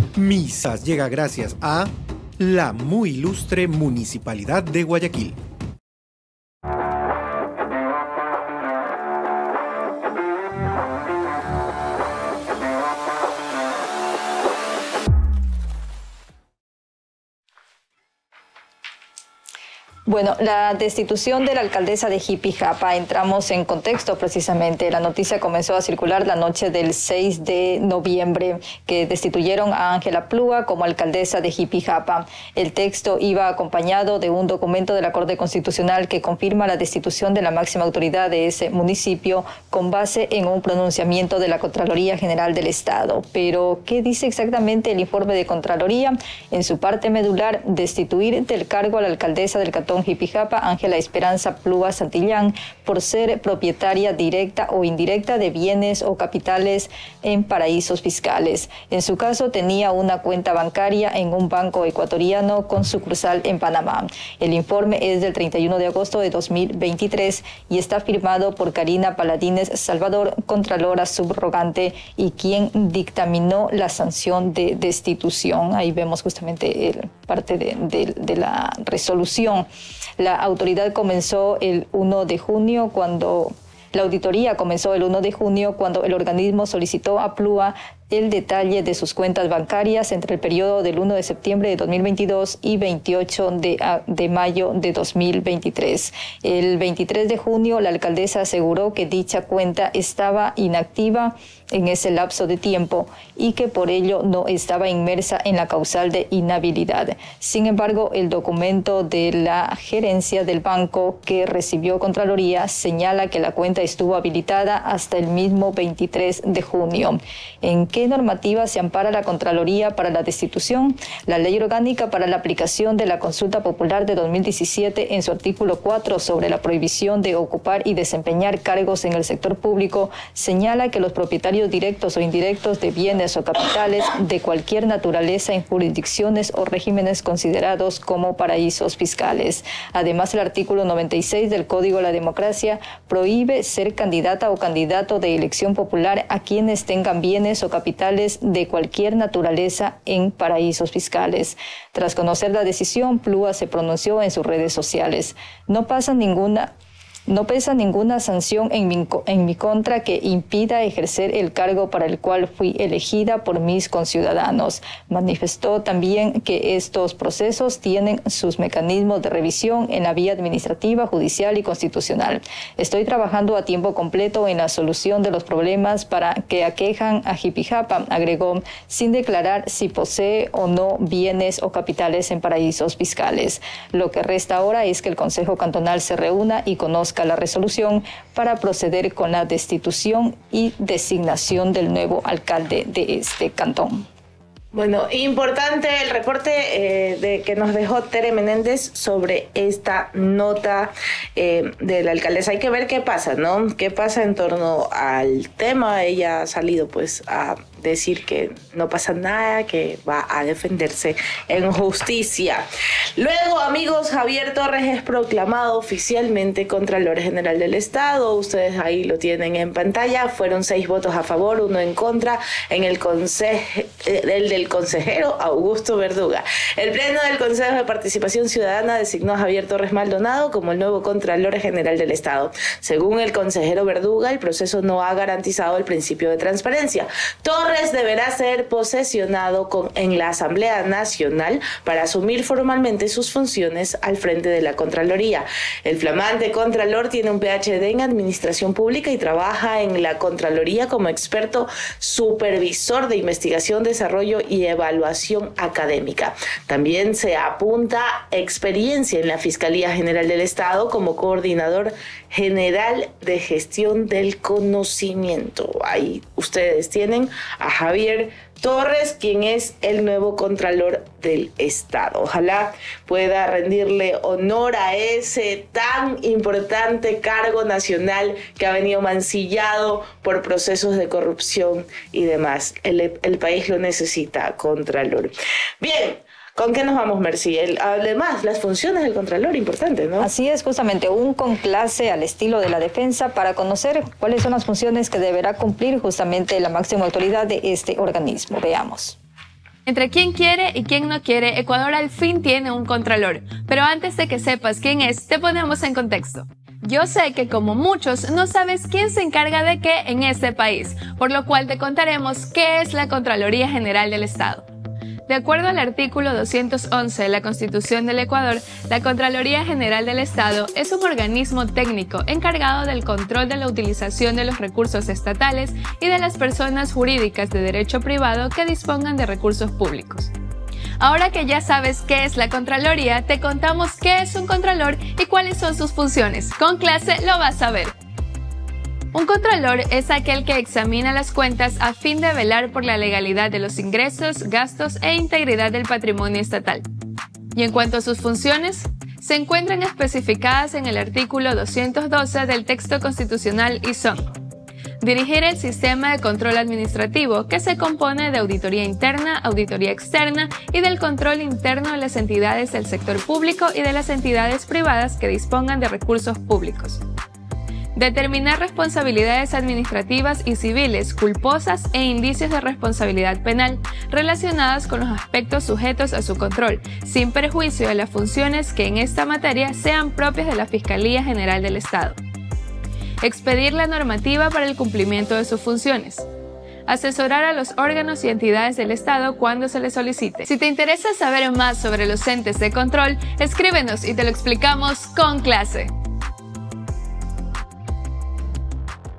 Misas llega gracias a la muy ilustre Municipalidad de Guayaquil. Bueno, la destitución de la alcaldesa de Jipijapa, entramos en contexto precisamente. La noticia comenzó a circular la noche del 6 de noviembre, que destituyeron a Ángela Plúa como alcaldesa de Jipijapa. El texto iba acompañado de un documento de la Corte Constitucional que confirma la destitución de la máxima autoridad de ese municipio con base en un pronunciamiento de la Contraloría General del Estado. Pero, ¿qué dice exactamente el informe de Contraloría? En su parte medular, destituir del cargo a la alcaldesa del cantón Jipijapa, Ángela Esperanza Plúa Santillán, por ser propietaria directa o indirecta de bienes o capitales en paraísos fiscales. En su caso, tenía una cuenta bancaria en un banco ecuatoriano con sucursal en Panamá. El informe es del 31 de agosto de 2023 y está firmado por Karina Paladines Salvador, contralora subrogante y quien dictaminó la sanción de destitución. Ahí vemos justamente parte de la resolución. La autoridad comenzó el 1 de junio cuando... La auditoría comenzó el 1 de junio cuando el organismo solicitó a Plúa el detalle de sus cuentas bancarias entre el periodo del 1 de septiembre de 2022 y 28 de mayo de 2023. El 23 de junio, la alcaldesa aseguró que dicha cuenta estaba inactiva en ese lapso de tiempo y que por ello no estaba inmersa en la causal de inhabilidad. Sin embargo, el documento de la gerencia del banco que recibió Contraloría señala que la cuenta estuvo habilitada hasta el mismo 23 de junio. ¿En qué normativa se ampara la Contraloría para la destitución? La Ley Orgánica para la aplicación de la Consulta Popular de 2017, en su artículo 4 sobre la prohibición de ocupar y desempeñar cargos en el sector público, señala que los propietarios directos o indirectos de bienes o capitales de cualquier naturaleza en jurisdicciones o regímenes considerados como paraísos fiscales. Además, el artículo 96 del Código de la Democracia prohíbe ser candidata o candidato de elección popular a quienes tengan bienes o capitales de cualquier naturaleza en paraísos fiscales. Tras conocer la decisión, Plúa se pronunció en sus redes sociales. No pesa ninguna sanción en mi contra que impida ejercer el cargo para el cual fui elegida por mis conciudadanos. Manifestó también que estos procesos tienen sus mecanismos de revisión en la vía administrativa, judicial y constitucional. Estoy trabajando a tiempo completo en la solución de los problemas que aquejan a Jipijapa, agregó, sin declarar si posee o no bienes o capitales en paraísos fiscales. Lo que resta ahora es que el Consejo Cantonal se reúna y conozca la resolución para proceder con la destitución y designación del nuevo alcalde de este cantón. Bueno, importante el reporte de que nos dejó Tere Menéndez sobre esta nota de la alcaldesa. Hay que ver qué pasa, ¿no? ¿Qué pasa en torno al tema? Ella ha salido pues a decir que no pasa nada, que va a defenderse en justicia. Luego, amigos, Javier Torres es proclamado oficialmente Contralor General del Estado. Ustedes ahí lo tienen en pantalla. Fueron 6 votos a favor, 1 en contra en el del consejero Augusto Verduga. El Pleno del Consejo de Participación Ciudadana designó a Javier Torres Maldonado como el nuevo Contralor General del Estado. Según el consejero Verduga, el proceso no ha garantizado el principio de transparencia. Torres deberá ser posesionado en la Asamblea Nacional para asumir formalmente sus funciones al frente de la Contraloría. El flamante Contralor tiene un PhD en Administración Pública y trabaja en la Contraloría como experto supervisor de investigación, desarrollo y evaluación académica. También se apunta experiencia en la Fiscalía General del Estado como coordinador general de gestión del conocimiento. Ahí ustedes tienen a Javier Torres, quien es el nuevo Contralor del Estado. Ojalá pueda rendirle honor a ese tan importante cargo nacional que ha venido mancillado por procesos de corrupción y demás. El país lo necesita, Contralor. Bien. ¿Con qué nos vamos, Mercy? Además, las funciones del Contralor, importantes, ¿no? Así es, justamente un conclave al estilo de la defensa para conocer cuáles son las funciones que deberá cumplir justamente la máxima autoridad de este organismo. Veamos. Entre quién quiere y quién no quiere, Ecuador al fin tiene un contralor. Pero antes de que sepas quién es, te ponemos en contexto. Yo sé que como muchos no sabes quién se encarga de qué en este país, por lo cual te contaremos qué es la Contraloría General del Estado. De acuerdo al artículo 211 de la Constitución del Ecuador, la Contraloría General del Estado es un organismo técnico encargado del control de la utilización de los recursos estatales y de las personas jurídicas de derecho privado que dispongan de recursos públicos. Ahora que ya sabes qué es la Contraloría, te contamos qué es un contralor y cuáles son sus funciones. Con clase lo vas a ver. Un contralor es aquel que examina las cuentas a fin de velar por la legalidad de los ingresos, gastos e integridad del patrimonio estatal. Y en cuanto a sus funciones, se encuentran especificadas en el artículo 212 del texto constitucional y son: dirigir el sistema de control administrativo, que se compone de auditoría interna, auditoría externa y del control interno de las entidades del sector público y de las entidades privadas que dispongan de recursos públicos. Determinar responsabilidades administrativas y civiles culposas e indicios de responsabilidad penal relacionadas con los aspectos sujetos a su control, sin perjuicio de las funciones que en esta materia sean propias de la Fiscalía General del Estado. Expedir la normativa para el cumplimiento de sus funciones. Asesorar a los órganos y entidades del Estado cuando se les solicite. Si te interesa saber más sobre los entes de control, escríbenos y te lo explicamos con clase.